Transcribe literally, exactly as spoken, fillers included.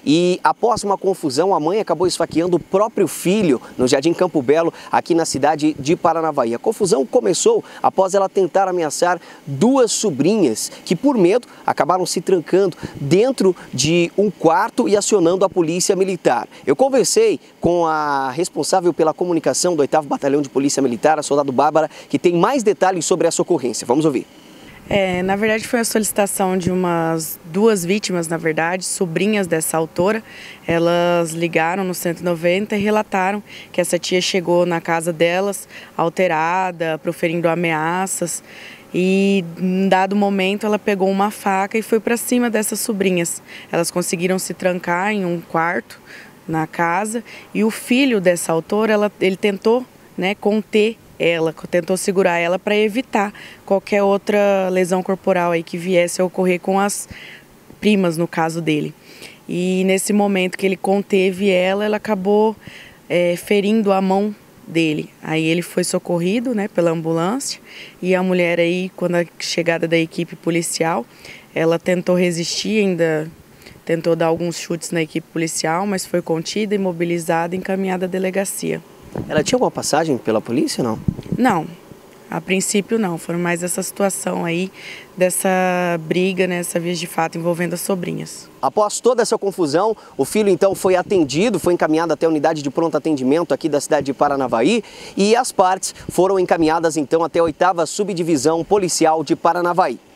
E após uma confusão, a mãe acabou esfaqueando o próprio filho no Jardim Campo Belo, aqui na cidade de Paranavaí. A confusão começou após ela tentar ameaçar duas sobrinhas que, por medo, acabaram se trancando dentro de um quarto e acionando a polícia militar. Eu conversei com a responsável pela comunicação do oitavo Batalhão de Polícia Militar, a soldado Bárbara, que tem mais detalhes sobre essa ocorrência. Vamos ouvir. É, na verdade foi a solicitação de umas duas vítimas, na verdade, sobrinhas dessa autora. Elas ligaram no cento e noventa e relataram que essa tia chegou na casa delas alterada, proferindo ameaças. E em dado momento ela pegou uma faca e foi para cima dessas sobrinhas. Elas conseguiram se trancar em um quarto na casa e o filho dessa autora, ela, ele tentou, né, conter ela, tentou segurar ela para evitar qualquer outra lesão corporal aí que viesse a ocorrer com as primas, no caso dele. E nesse momento que ele conteve ela, ela acabou é, ferindo a mão dele. Aí ele foi socorrido, né, pela ambulância e a mulher aí, quando a chegada da equipe policial, ela tentou resistir, ainda tentou dar alguns chutes na equipe policial, mas foi contida, imobilizada e encaminhada à delegacia. Ela tinha alguma passagem pela polícia, não? Não, a princípio não. Foram mais essa situação aí, dessa briga, né, essa via de fato envolvendo as sobrinhas. Após toda essa confusão, o filho então foi atendido, foi encaminhado até a unidade de pronto atendimento aqui da cidade de Paranavaí e as partes foram encaminhadas então até a oitava Subdivisão Policial de Paranavaí.